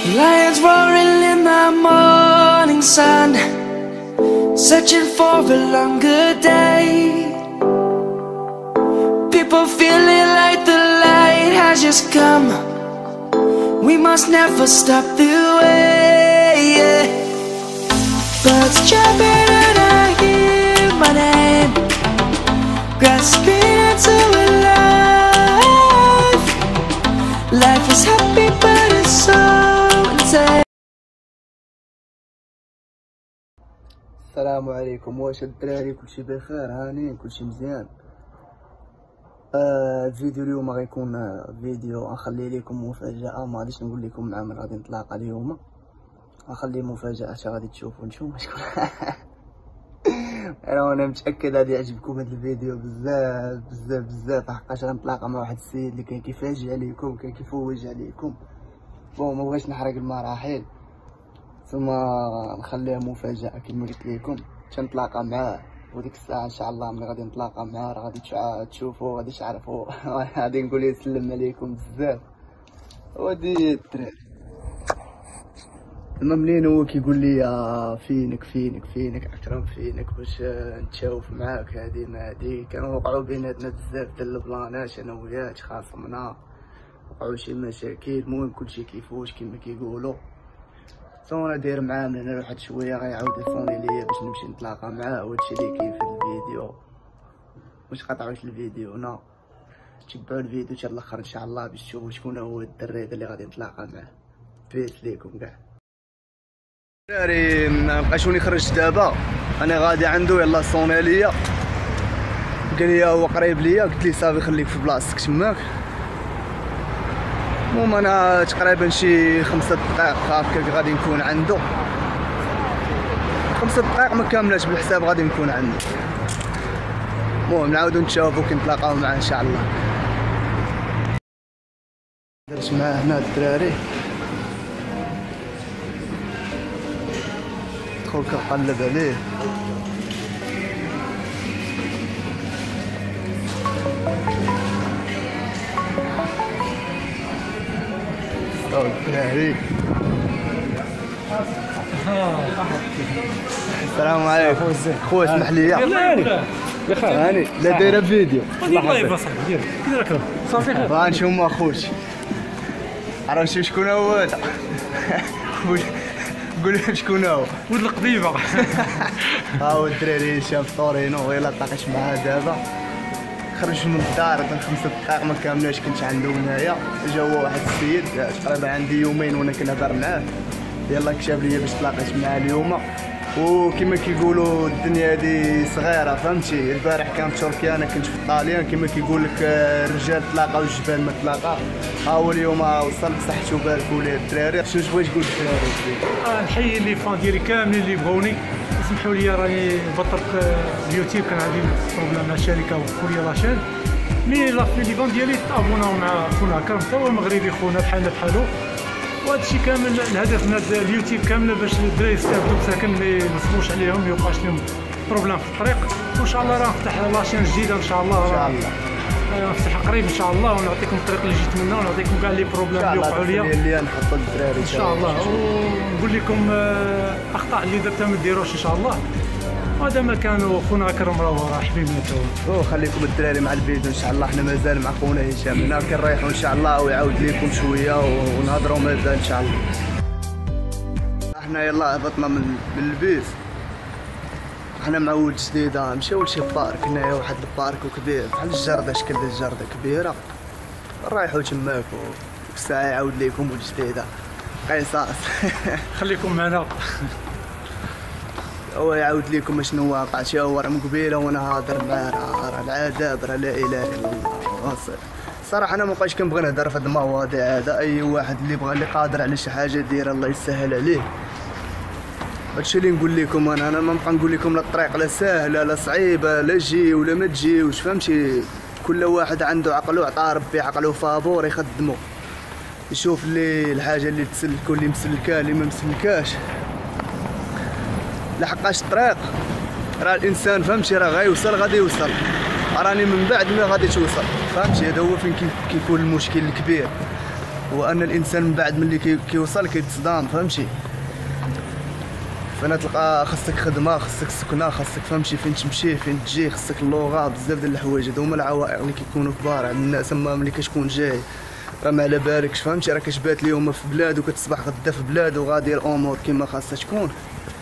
Lions roaring in the morning sun, searching for a longer day. People feeling like the light has just come. We must never stop the way. Birds chirping and I hear my name, grasping into a life. Life is happy but it's so insane. السلام عليكم. واش الدراري كلشي بخير؟ هانيين كلشي مزيان. الفيديو اليوم غيكون فيديو نخلي لكم مفاجأة، ما غاديش نقول لكم مع من غادي نتلاقى اليوم، نخلي مفاجأة غادي تشوفوا نتوما شكون. انا متاكد غادي يعجبكم هذا الفيديو بزاف بزاف بزاف، حقاش غنتلاقى مع واحد السيد اللي كان كيفاجئ عليكم، كان كيفوج عليكم. بون ما بغيتش نحرق المراحل، ثم نخليها مفاجأة كما قلت لكم. تنتلاقى معاه وديك الساعة ان شاء الله ملي غادي نتلاقى معاه راه غادي تشوفوا، غادي تعرفوا. غادي نقول يسلم عليكم بزاف. ودي الدراري ملي هو كيقول لي فينك اكرم، فينك باش نتشاوف معاك، هادي ما هادي. كانوا وقعوا بيناتنا بزاف ديال البلانات انا وياه، تخاصمنا، وقعوا شي مشاكل. المهم كلشي كيفوت كما كيقولوا. انا داير معاه من هنا واحد شويه غيعاود يفوني ليا باش نمشي نتلاقى معاه. وهادشي اللي كاين في الفيديو، واش قطعوش الفيديو هنا، تبعوا الفيديو حتى الاخر ان شاء الله باش تشوفوا شكون هو الدري اللي غادي نتلاقى معاه. بيس ليكم كاع دراري. مبقاش خرجت دابا، انا غادي عنده، يلاه صوني ليا، قال لي هو قريب ليا، قلت ليه صافي خليك في بلاصتك تماك. المهم انا تقريبا شي 5 دقائق هكاك غادي نكون عنده، 5 دقائق ما كاملاش بالحساب غادي نكون عنده. المهم نعاودو نتشافو كي نتلاقاو معاه ان شاء الله. درت معاه هنا الدراري، دخل كنقلب عليه، الدراري. السلام عليكم خويا، اسمح لي هاني لا دايره فيديو. الله صاحبي دير كي داير صافي خير. راه نشوف اخوتي، عرفتي شكون هو هذا؟ قول لهم شكون هو. ولد القضيبه. ها هو الدراري شاف طورينو، يلا تلاقيت معاه دابا. خرج من الدار 5 دقائق ما كاملاش كنت عنده هنايا. جا هو واحد السيد تقريبا عندي يومين وانا كنهضر معاه، يلا كتب ليا باش تلاقيت معاه اليوم. وكما كيقولوا الدنيا هادي صغيره، فهمتي. البارح كان في تركيا، انا كنت في الطاليان. كما كيقول لك الرجال تلاقاو والجبال ما تلاقا. ها هو اليوم وصل، بصحتو باركوا ليه الدراري. شنو بغيت تقول الدراري؟ نحيي لي فان ديالي كاملين اللي بغوني. اسمحوا لي راني بطلت اليوتيوب، كان عندي بروبليم مع الشركه وقفوا لي لاشين. مي لي فان ديالي تابوناو مع خونا كرم، تا هو مغربي خونا بحالنا بحالو. وهذا الشيء كامل الهدف من هذا اليوتيوب كامله باش الدراري يستافدوا مساكن، ما ينصبوش عليهم، ما يوقعش لهم بروبليم في الطريق. وان شاء الله راه نفتح لاشين جديده ان شاء الله، نفتح قريب ان شاء الله، ونعطيكم الطريق اللي جيت منه، ونعطيكم كاع لي بروبليم اللي وقعوا ليا نحطوا الدراري ان شاء الله. ونقول لكم اخطاء اللي درتها ما ديروش ان شاء الله. وهذا ما كانوا خونا اكرم راه حبيبنا تو. خليكم الدراري مع الفيديو ان شاء الله. حنا مازال مع خونا هشام هنا، كنريحوا ان شاء الله ويعاود لكم شويه ونهضروا مازال ان شاء الله. حنا يلا هبطنا من البيس، حنا مع ولد جديده مشاو لشي بارك هنايا، واحد البارك كبير بحال الجرده، شكل الجرده كبيره. نريحوا تماك وديك الساعه يعاود لكم ولد جديده قصاص. خليكم معنا، هو يعاود لكم شنو واقع. شي هو راه من قبيله وانا هاضر معاه، راه العذاب، راه لا اله الا الله. صراحه انا مابقاش كنبغي نهضر في هاد المواضيع هذا. اي واحد اللي بغى، اللي قادر على شي حاجه دير، الله يسهل عليه. هادشي اللي نقول لكم. انا ما نبقى نقول لكم لا الطريق لا ساهله لا صعيبه، لا تجي ولا ما تجيوش، فهمتي. كل واحد عنده عقلو، عطا ربي عقلو فابور يخدمو، يشوف اللي الحاجه اللي تسلك واللي مسلكاه اللي ما مسلكاش. لحقاش الطريق راه الانسان، فهمتي، راه غيوصل، غادي يوصل. راني من بعد ما غادي توصل، فهمتي. هذا هو فين كيكون المشكل الكبير. هو ان الانسان من بعد ملي كيوصل كيتصدام، فهمتي؟ فانا تلقى خاصك خدمه، خاصك سكنه، خاصك فهمتي فين تمشي فين تجي، خاصك اللغه، بزاف ديال الحوايج. هادو هما العوائق اللي كيكونوا كبار عند الناس. اما ملي كتكون جاي راه ما على بالكش، فهمتي؟ راه كتبات اليوم في بلاد وكتصبح غدا في بلاد وغادي الامور كما خاصها تكون.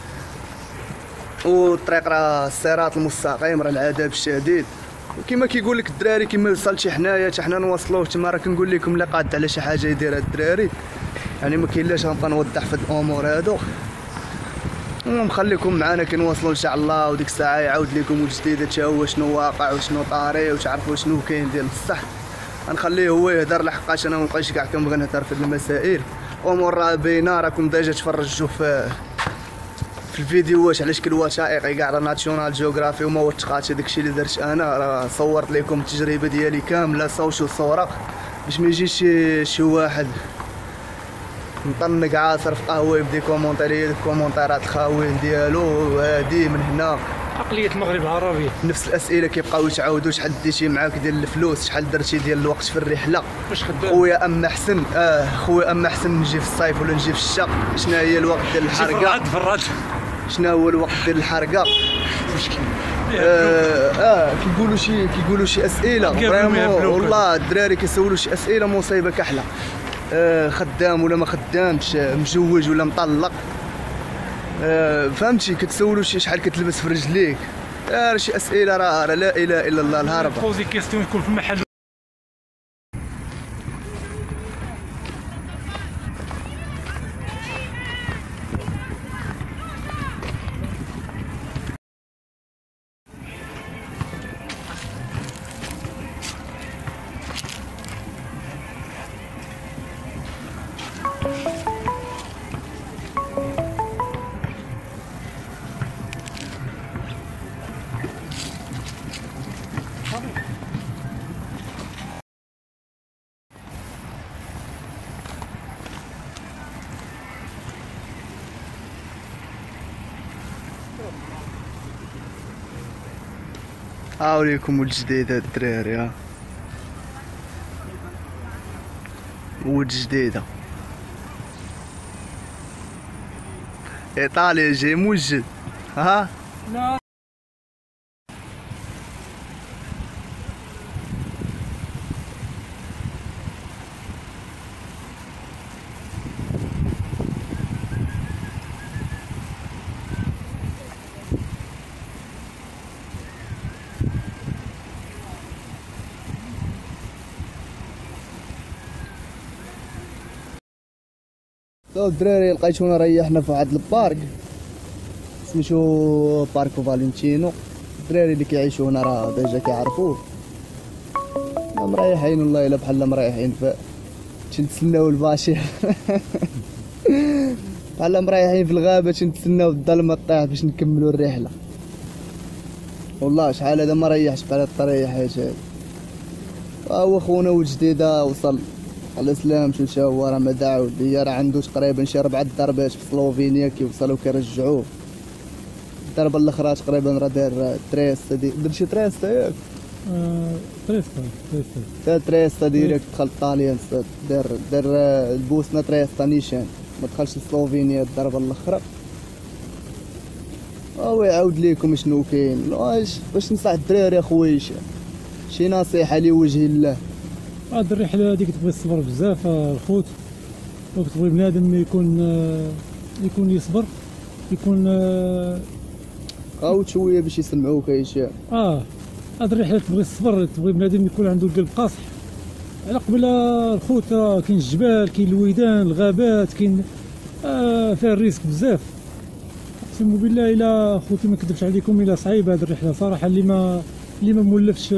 والطريق راه الصراط المستقيم، راه العذاب الشديد. وكما كيقول لك الدراري كما وصلتي حنايا حتى حنا نوصلوه. تما راه كنقول لكم اللي قاد على شي حاجه يدير هاد الدراري، يعني ما كاين لاش غنبقى نوضح في هاد الامور هادو. نخليكم معنا كنواصلوا ان شاء الله، وديك الساعه يعاود لكم الجديد حتى هو شنو واقع وشنو طاري وتعرفوا شنو كاين ديال بصح. غنخليه هو يهضر لحقاش انا مابقيتش كاع كنبغي نهضر في هاد المسائل. الامور راه باينه، راكم ديجا تفرجتوا في الفيديوهات على شكل وثائقي كاع راه ناسيونال جيوغرافي وما وثقاتش. داكشي اللي درت انا راه صورت لكم التجربه ديالي كامله صوت وصوره، باش ما يجيش شي واحد مطنق عاصر في قهوه يبدا كومونتير الكومونتيرات الخاوين ديالو. هادي من هنا عقليه المغرب العربي، نفس الاسئله كيبقاو يتعاودوا. شحال ديتي معاك ديال الفلوس، شحال درتي ديال الوقت في الرحله، واش خدام خويا اما حسن خويا اما حسن نجي في الصيف ولا نجي في الشتاء، شنو هي الوقت ديال الحرقه، فراد شنو هو الوقت ديال الحرقه. مشكل كيقولوا شي اسئله فريمون والله الدراري كيسولوا شي اسئله مصيبه كحله. خدام ولا ما خدامش، مجوج ولا مطلق، فهمتي؟ كتسولوا شحال كتلبس في رجليك، شي اسئله راه لا اله الا الله الهربه. بوزي كيستيون يكون في المحل. هاوليكم الجديد هاد الدراري، ها ود جديدة ايطاليا جاي موجد. ها لا الدراري لقيتونا ريحنا في واحد البارك سميتو باركو فالنتينو. الدراري اللي كيعيشوا هنا راه ديجا كيعرفوه. مريحين والله الا بحال مريحين تنتسناو الباشي بحال مريحين في الغابه تنتسناو الظلمه طيح باش نكملوا الرحله. والله شحال هذا ما ريحش بحال هاد التريحات هادي. هو خونا ولد جديده وصل على سلام مشى هو، راه ما داعود ليا، راه عنده تقريبا شي 4 ضربات في سلوفينيا كيوصلوا كيرجعوه. الضربه الاخرى تقريبا راه دار تريستا، درت شي تريستا ياك؟ تريستا ديريكت دخل طاليان، دار البوسنا تريستا نيشان، ما دخلش سلوفينيا الضربه الاخرى. هو يعاود ليكم شنو كاين. باش ننصح الدراري اخويا شي نصيحه لوجه الله. هاد الرحله هاديك تبغي الصبر بزاف الخوت، وتبغي بنادم يكون يصبر، يكون عاود شويه باش يسمعوك هشام. هاد الرحله تبغي الصبر، تبغي بنادم يكون عنده القلب قاصح. على قبل الخوت كاين الجبال، كاين الويدان، الغابات، كاين فيها الريسك بزاف. اقسم بالله الا خوتي ما نكذبش عليكم الا صعيبه هاد الرحله صراحه. اللي ما مولفش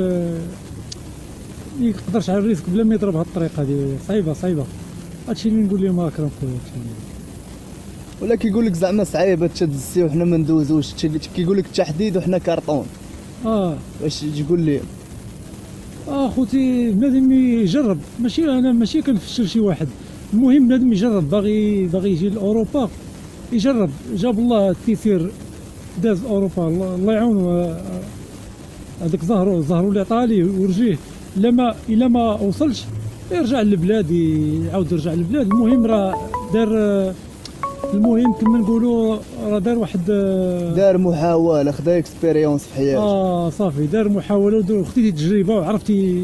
يقدرش على الريسك بلا ما يضرب هاد الطريقه هادي. صعيبه هادشي اللي نقول لهم. اكرم خويا ولا كيقول لك زعما صعيبه تشد السي وحنا ما ندوزوش، كيقول لك التحديد وحنا كارطون. واش تقول لي؟ خوتي بنادم يجرب، ماشي كنفشل شي واحد. المهم بنادم يجرب، باغي يجي لاوروبا يجرب. جاب الله التيسير داز اوروبا، الله يعاونو. هذاك زهرو الايطالي ورجيه. الا ما وصلش يرجع للبلاد، يعاود يرجع للبلاد. المهم راه دار، المهم كما نقولوا راه دار واحد دار محاوله، خدا اكسبيريونس في حياته. صافي دار محاوله ودار خديتي تجربه وعرفتي،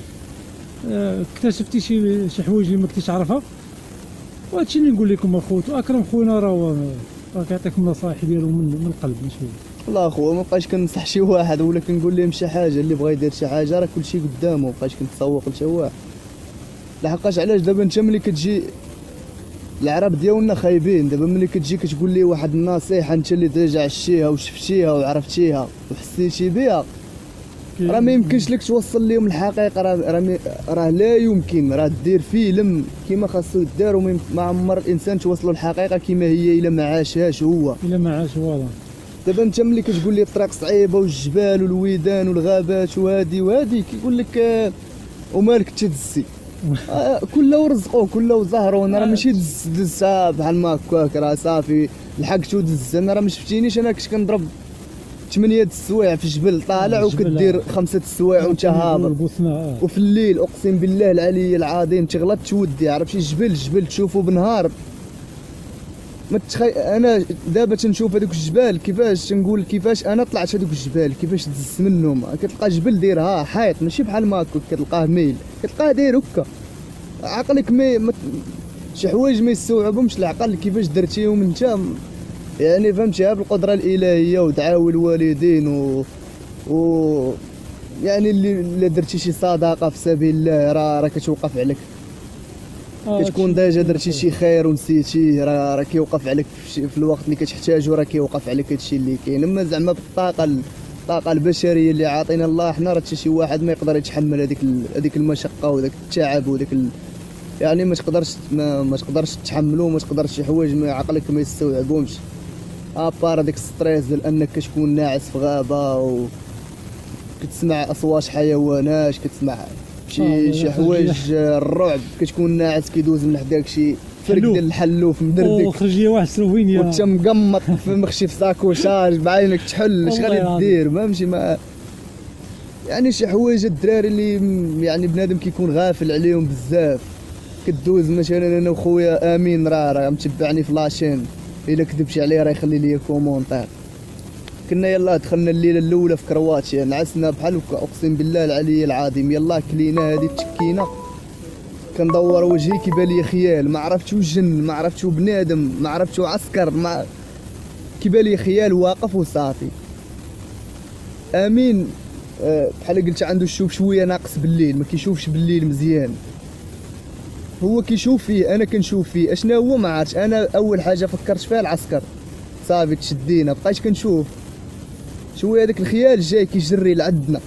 اكتشفتي شي حوايج اللي ما كنتيش عارفها. وهادشي اللي نقول لكم اخوت. واكرم خونا راه كيعطيكم النصائح ديالو من القلب ماشي. والله اخويا ما بقاش كنصح شي واحد ولا كنقول لهم شي حاجه، اللي بغى يدير شي حاجه راه كلشي قدامه، ما بقاش كنتسوق لشي واحد. لحقاش علاش دابا انت ملي كتجي العرب ديالنا خايبين، دابا ملي كتجي كتقول لي واحد النصيحه انت اللي ديجا عشتيها وشفتيها وعرفتيها وحسيتي بها، راه ما يمكنش لك توصل لهم الحقيقه. راه لا يمكن، راه دير فيلم كيما خاصو يدار، وما عمر الانسان توصلوا الحقيقه كيما هي الا ما عاشهاش هو. الا ما عاش والله. دابا انت ملي كتقول لي الطريق صعيبه والجبال والويدان والغابات وهادي كيقول لك ومالك تدزي. كله رزقو كله زهرون، راه ماشي دز بحال ما هكاك، راه صافي لحقت ودز. انا راه ما شفتينيش، انا كنت كنضرب 8 السوايع في الجبل طالع وكدير 5 السوايع وانت هابط. وفي الليل اقسم بالله العلي العظيم تغلط تودي، عرف شي جبل تشوفو بنهار ما انا دابا تنشوف هذوك الجبال كيفاش، تنقول كيفاش انا طلعت هذوك الجبال كيفاش دزت منهم. كتلقى جبل دايرها حيط ماشي بحال ما هكا، كتلقاه ميل، كتلقاه داير هكا. عقلك شي حوايج ما يستوعبهمش العقل كيفاش درتيهم انت، يعني فهمتيها بالقدره الالهيه ودعاوي الوالدين و يعني اللي درتي شي صدقه في سبيل الله راه كتوقف عليك. كتكون ديجا درتي شي خير ونسيتيه، راه كيوقف عليك في الوقت اللي كتحتاجو، راه كيوقف عليك هادشي اللي كاين. اما زعما بالطاقه البشريه اللي عاطينا الله حنا، راه حتى شي واحد ما يقدر يتحمل هذيك المشقه وذاك التعب وذاك يعني ما تقدرش تحملو، ما تقدرش شي حوايج ما عقلك ما يستوعبهمش. ابار هذاك ستريس ديال انك كتكون ناعس في غابه و كتسمع اصوات حيوانات، كتسمع شي حوايج الرعب، كتكون ناعس كيدوز من حداك شي فرق ديال الحلوف مدردك وخرج لي واحد سلوفينيا وانت مقمط مخشي في ساكوشاج بعينك تحل اش غادي دير فهمتي. ما يعني شي حوايج الدراري اللي يعني بنادم كيكون غافل عليهم بزاف. كدوز مثلا انا وخويا امين راه متبعني في لاشين، الا كذبتي عليه راه يخلي لي كومونتير. كنا يلا دخلنا الليله الاولى في كرواتيا، نعسنا بحال هكا اقسم بالله العلي العظيم. يلا كلينا هذه تكينا، كندور وجهي كيبان لي خيال، ما عرفتش جن، ما عرفتش بنادم، ما عرفتش عسكر، ما كيبان لي خيال واقف وصافي. امين بحال قلت عنده الشوف شويه ناقص بالليل، ما كيشوفش بالليل مزيان. هو كيشوف فيه، انا كنشوف فيه. اشنا هو ما عرفتش. انا اول حاجه فكرت فيها العسكر، صافي تشدينا بقيت كنشوف شويه هذاك الخيال جاي كيجري لعندنا،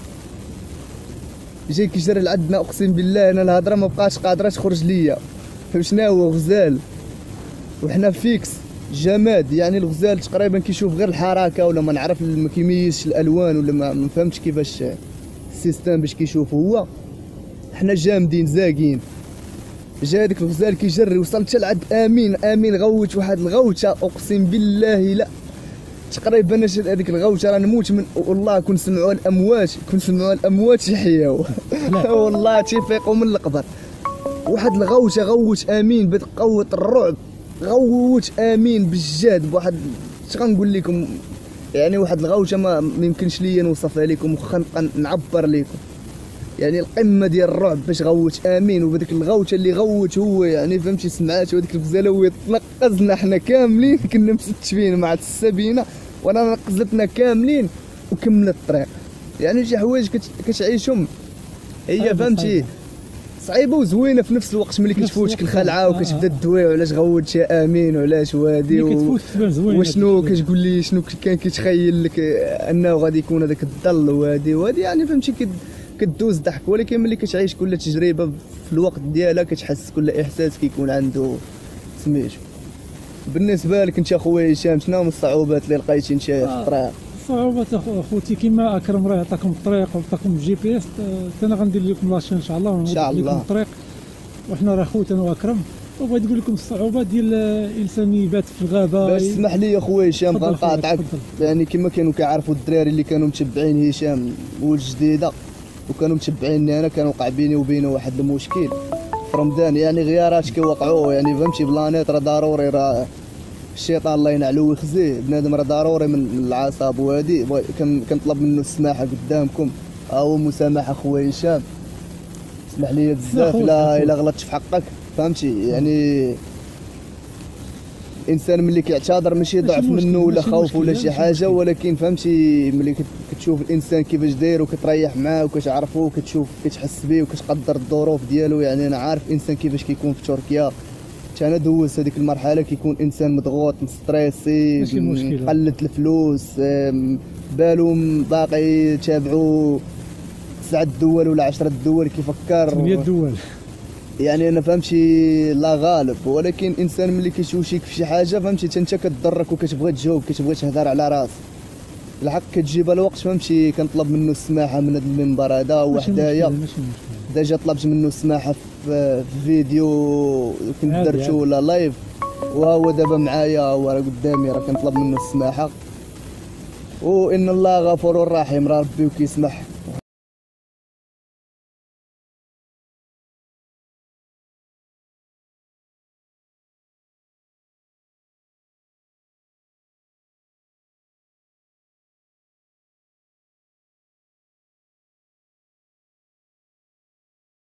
اقسم بالله انا الهضره ما بقاش قادره تخرج ليا. شنو هو غزال وحنا فيكس جماد، يعني الغزال تقريبا كيشوف غير الحركه ولا ما نعرف، ما كيميزش الالوان ولا ما فهمتش كيفاش السيستم باش كيشوف هو. حنا جامدين زاقين. جا هذاك الغزال كيجري، وصلت لعند امين غوت واحد الغوته اقسم بالله لا تقريبا هذيك الغوته راه نموت من والله. كنسمعوا الاموات يحياو والله تيفيقوا من القبر. واحد الغوته غوت امين بتقوت الرعب، غوت امين بالجاد بواحد اش غنقول لكم، يعني واحد الغوته ما يمكنش ليا نوصفها لكم، وخا نبقى نعبر لكم يعني القمه ديال الرعب باش غوت امين. وبديك الغوته اللي غوت هو يعني فهمتي سمعات، وهذيك الغزاله هو تنقزنا حنا كاملين، كنا مستشفين مع السبينه وانا نقزتنا كاملين وكملت الطريق. يعني شي حوايج كتعيشهم هي فهمتي صعيبه وزوينه في نفس الوقت. ملي كتفوتك الخلعه وكتبدا تدوي وعلاش غوت شي امين وعلاش وهادي وشنو كتقول لي شنو كان كيتخيل لك انه غادي يكون هذاك الظل وهادي يعني فهمتي كدوز ضحك. ولكن ملي كتعيش كل تجربه في الوقت ديالها كتحس كل احساس كيكون عنده سميتو. بالنسبه لك انت اخويا هشام شنو هما الصعوبات اللي لقيتي انت في الطريق؟ الصعوبات اخوتي كيما اكرم راه عطاكم الطريق وعطاكم الجي بي اس، انا غندير لكم لاشين ان شاء الله ونوريكم لكم الطريق. وحنا راه خوت انا واكرم، وبغيت نقول لكم الصعوبات ديال الانسان يبات في الغابه. باش تسمح لي اخويا هشام غنقاطعك، يعني كما كانوا كيعرفوا الدراري اللي كانوا متبعين هشام والجديده وكانوا متبعيني انا، كان وقع بيني وبينه واحد المشكل. رمضان، يعني غيارات كيوقعوا، يعني فهمتي بلانيت راه ضروري، راه الشيطان الله ينعلو ويخزيه، بنادم راه ضروري من العصاب وهادي. كنطلب منه السماحه قدامكم، ها هو مسامحه خويا هشام، اسمح لي بزاف الا غلطت في حقك، فهمتي يعني الانسان ملي كيعتذر ماشي ضعف منه ولا خوف ولا شي حاجه، ولكن فهمتي ملي كتشوف الانسان كيفاش داير وكتريح معاه وكتعرفو وكتشوف كتحس به وكتقدر الظروف ديالو. يعني انا عارف الانسان كيفاش كيكون في تركيا، انا دوزت هذيك المرحله، كيكون انسان مضغوط مستريسي قلة الفلوس، بالو باقي تابعو 9 دول ولا 10 دول كيفكر 100 دول. يعني انا فهمتي لا غالب، ولكن الانسان ملي كيشوشيك في شي حاجه فهمتي انت كتضرك وكتبغي تجاوب، كتبغي تهضر على راسك، الحق كتجيب الوقت فهمتي. كنطلب منه السماحه من هذا المنبر هذا وحدايا، ديجا طلبت منه السماحه في فيديو كنت درتو ولا لايف، وهو دابا معايا وراه قدامي، راه كنطلب منه السماحه، وان الله غفور رحيم، راه ربي وكيسمح